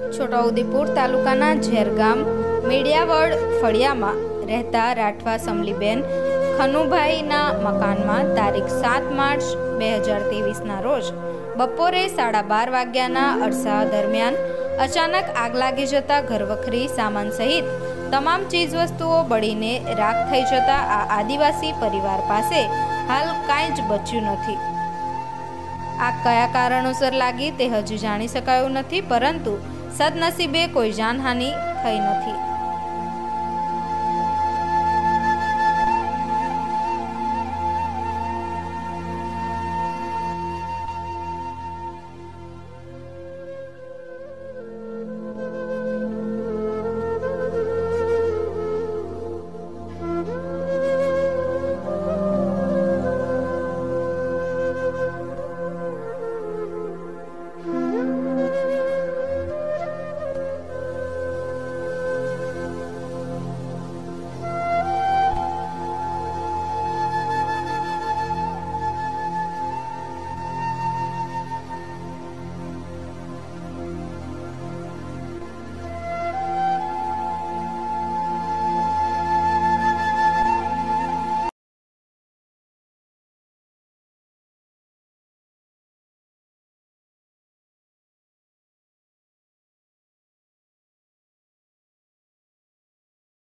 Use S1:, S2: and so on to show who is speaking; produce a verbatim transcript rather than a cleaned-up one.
S1: છોટાઉદેપુર તાલુકાના ઝેરગામ મીડિયાવડ ફળિયામાં રહેતા રાઠવા સમલીબેન ખનુભાઈના મકાનમાં તારીખ સાત માર્ચ બે હજાર ત્રેવીસના રોજ બપોરે સાડા બાર વાગ્યાના અરસા દરમિયાન અચાનક આગ લાગી જતા ઘરવખરી સામાન સહિત તમામ ચીજવસ્તુઓ બળીને રાખ થઈ જતા આ આદિવાસી પરિવાર પાસે હાલ કાંઈ જ બચ્યું નથી। આગ કયા કારણોસર લાગી તે હજુ જાણી શકાયું નથી, પરંતુ સદનસીબે કોઈ જાનહાનિ થઈ નથી।